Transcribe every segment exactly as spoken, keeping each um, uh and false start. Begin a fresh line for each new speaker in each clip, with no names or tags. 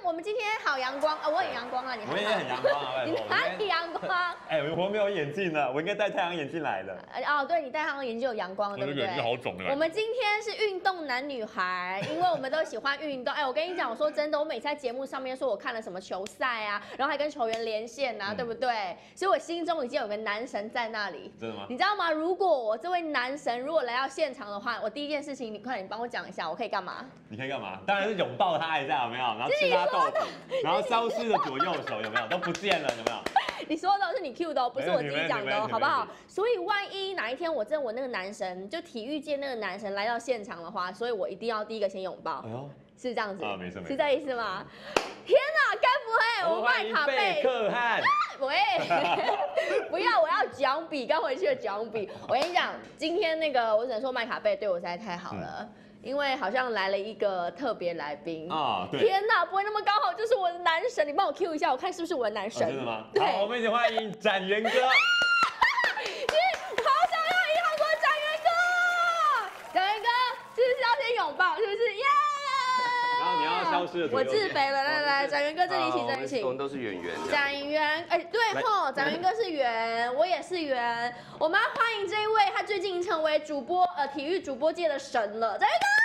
我们今天好阳光啊！我很阳光啊，你
我也很阳光啊，
你哪里阳光？
哎，我没有眼镜了，我应该戴太阳眼镜来的。
哦，对，你戴太阳眼镜有阳光，对不对？
眼睛好肿的。
我们今天是运动男女孩，因为我们都喜欢运动。哎，我跟你讲，我说真的，我每次在节目上面说我看了什么球赛啊，然后还跟球员连线啊，嗯、对不对？所以我心中已经有个男神在那里。
真的吗？
你知道吗？如果我这位男神如果来到现场的话，我第一件事情，你快点，你帮我讲一下，我可以干嘛？
你可以干嘛？当然是拥抱他一下，有没有？然后吃他豆腐，然后消失的左右手有没有？都不见了，有没有？
你说的是你 Q 的哦，不是我自己讲的哦，好不好？所以万一哪一天我真的我那个男神，就体育界那个男神来到现场的话，所以我一定要第一个先拥抱。哎呦，是这样子啊？没事没事，是这意思吗？天哪，该不会我麦卡贝
克汉？
喂，不要，我要奖比，刚回去的奖比。我跟你讲，今天那个我只能说麦卡贝对我实在太好了。嗯，因为好像来了一个特别来宾啊！对，天哪，不会那么刚好就是我的男神？你帮我 Q 一下，我看是不是我的男神？
真的吗？好，我们一起欢迎展元哥。
好想要银行国展元哥，展元哥是不是要先拥抱？是不是？耶！
然后你要消失的。
我自卑了，来来，展元哥这里请，这里请。
我们都是圆圆。
展元，哎，对吼，展元哥是圆，我也是圆。我们要欢迎这一位，他最近成为主播，呃，体育主播界的神了，展元哥。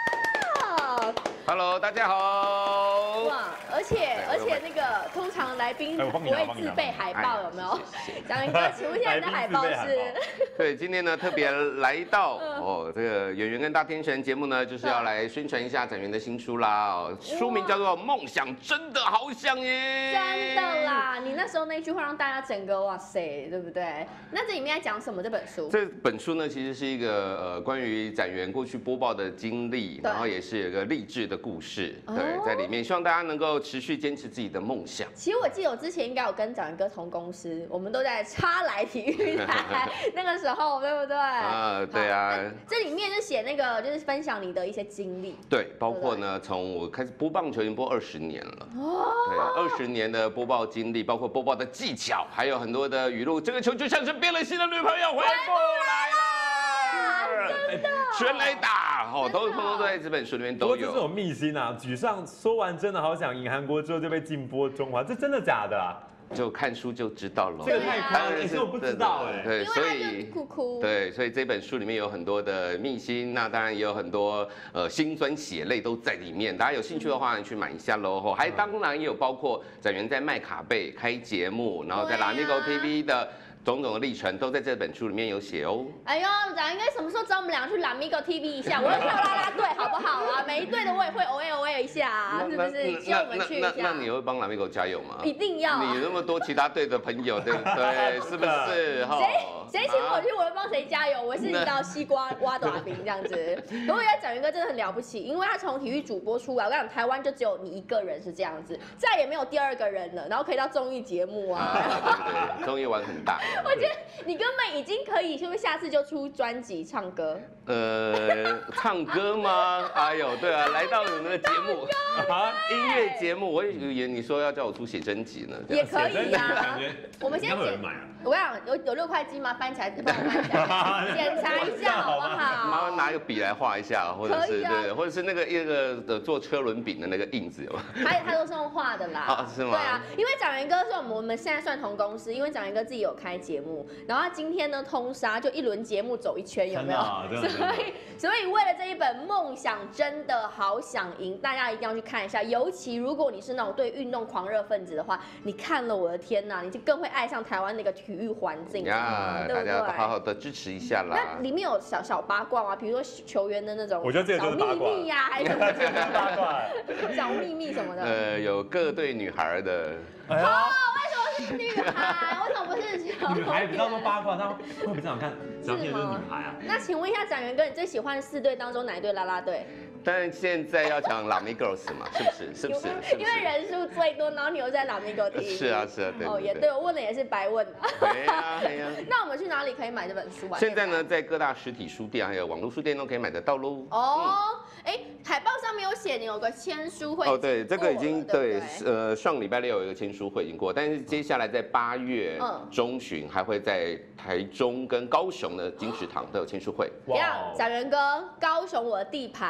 Hello， 大家好。
哇，而且而且那个通常来宾不会自备海报，有没有？展元哥，请问一下你的海报是？
对，今天呢特别来到哦，这个演员跟大天神节目呢，就是要来宣传一下展元的新书啦。哦，书名叫做《梦想真的好想耶》。
真的啦，你那时候那句话让大家整个哇塞，对不对？那这里面在讲什么？这本书？
这本书呢，其实是一个呃关于展元过去播报的经历，然后也是有一个励志的故事，对，在里面希望大家能够持续坚持自己的梦想。
其实我记得我之前应该有跟展元哥同公司，我们都在插来体育台那个时候，对不对？啊，
对啊。
这里面就写那个，就是分享你的一些经历。
对，包括呢，从我开始播棒球已经播二十年了，哦，对，二十年的播报经历，包括播报的技巧，还有很多的语录。这个球就像是变了心的女朋友回不来了，真的，全垒打，哦，都通通都在这本书里面都有。
不过这种秘辛啊，举上说完真的好想赢韩国之后就被禁播中华，这真的假的啊？
就看书就知道了。
这个太夸张了，其实我不知道哎。
对，所以
哭哭。
对，所以这本书里面有很多的秘辛，那当然也有很多呃辛酸血泪都在里面。大家有兴趣的话，你去买一下喽。还当然也有包括展元在麦卡贝开节目，然后在拉米狗 T V 的种种的历程都在这本书里面有写哦。
哎呦，展元哥什么时候找我们两个去拉米狗 T V 一下？我要跳啦啦队，好不好啊？每一队的我也会偶尔偶尔一下啊，是不是？希望我们去一下。
那你会帮拉米狗加油吗？
一定要。
你那么多其他队的朋友，对不对？是不是？
谁谁请我去，我会帮谁加油。我是你知道西瓜挖短饼这样子。不过我觉得展元哥真的很了不起，因为他从体育主播出来，我跟你讲，台湾就只有你一个人是这样子，再也没有第二个人了。然后可以到综艺节目啊，
对对，综艺玩很大。
我觉得你根本已经可以，是不是下次就出专辑唱歌？
呃，唱歌吗？哎呦，对啊，来到你们的节目啊，音乐节目，我以为你说要叫我出写真集呢，
也可以啊。我们先检，我跟你讲，有有六块肌吗？翻起来，帮我翻起来，检查一下好不好？
麻烦拿一个笔来画一下，或者是对，或者是那个一个的做车轮饼的那个印子有吗？
还有他都是用画的啦。
啊，是吗？
对啊，因为展元哥是我们我们现在算同公司，因为展元哥自己有开节目，然后他今天呢通杀就一轮节目走一圈，有没有？所以所以为了这一本《梦想真的好想赢》，大家一定要去看一下。尤其如果你是那种对运动狂热分子的话，你看了我的天哪，你就更会爱上台湾那个体育环境呀，对不对？
大家好好的支持一下啦。
那里面有小小八卦啊，比如说球员的那种，
我觉得这个就是八卦
小秘密呀，还是什么八卦？小秘密什么的。
呃，有各队女孩的。
哦，为什么是女孩？为什么不是小？
女孩比较多八卦，她会比较想看小片就是女孩啊。
那请问一下展元哥，你最喜欢的四队当中哪一队啦啦队？
但是现在要讲 Lamy Girls 嘛，是不是？是不是？
因为人数最多，然后你又在 Lamy Girls T V。
是啊，是啊，对。
哦，也对，我问的也是白问。
对呀，对呀。
那我们去哪里可以买这本书啊？
现在呢，在各大实体书店还有网络书店都可以买得到喽。
哦，哎，海报上面有写你有个签书会。
哦，对，这个已经对，呃，上礼拜六有一个签书会已经过，但是接下来在八月中旬还会在台中跟高雄的金石堂都有签书会。
哇！展元哥，高雄我的地盘，我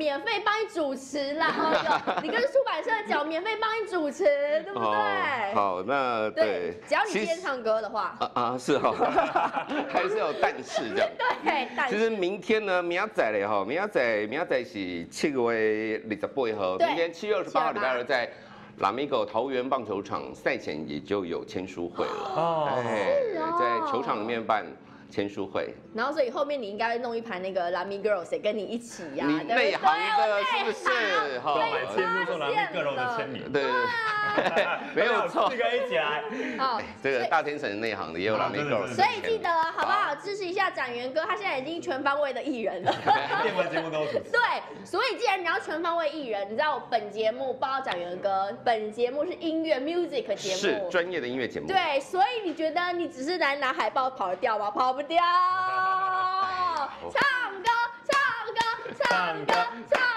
免费帮你主持啦，哦，你跟出版社讲免费帮你主持，对不对？
哦、好，那对，
只要你今天唱歌的话，
啊啊是哈，还是有但是这样。
对，但是
其实明天呢，明仔嘞哈，明仔明仔是七月二十八号，明天七月二十八号礼拜二在。拉米狗桃园棒球场赛前也就有签书会了，哦，哎，在球场里面办签书会，
然后所以后面你应该会弄一盘那个拉米 girls 也跟你一起呀，
你内行的是不是？
好，买签书送拉米 girls 的签名，
对，没有错，
四个一起来，
好，
这个大天神内行的也有拉米 girls，
所以记得好不好？支持一下展元哥，他现在已经全方位的艺人了，
电玩节目都主持。
对，所以既然你要全方位艺人，你知道本节目报道展元哥，本节目是音乐 music 节目，
是专业的音乐节目，
对，所以你觉得你只是来拿海报跑得掉吗？跑不掉，唱歌，唱歌，唱歌，唱。